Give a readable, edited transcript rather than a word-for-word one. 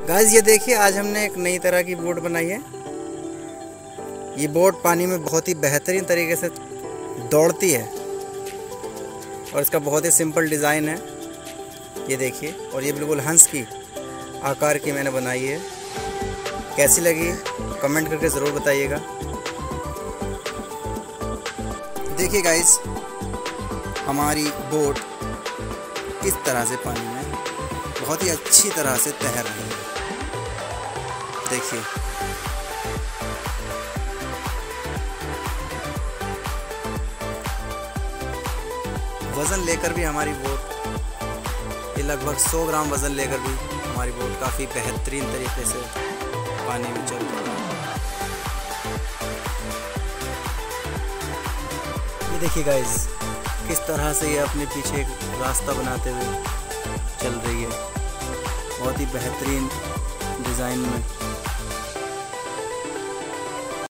Guys ये देखिए, आज हमने एक नई तरह की बोट बनाई है। ये बोट पानी में बहुत ही बेहतरीन तरीके से दौड़ती है और इसका बहुत ही सिंपल डिज़ाइन है, ये देखिए। और ये बिल्कुल हंस की आकार की मैंने बनाई है। कैसी लगी कमेंट करके ज़रूर बताइएगा। देखिए गाइस, हमारी बोट किस तरह से पानी में बहुत ही अच्छी तरह से तैर रही है। देखिए वज़न लेकर भी हमारी बोट, ये लगभग 100 ग्राम वज़न लेकर भी हमारी बोट काफ़ी बेहतरीन तरीके से पानी में चल रही है। ये देखिए गाइस, किस तरह से ये अपने पीछे एक रास्ता बनाते हुए चल रही है, बहुत ही बेहतरीन डिज़ाइन में।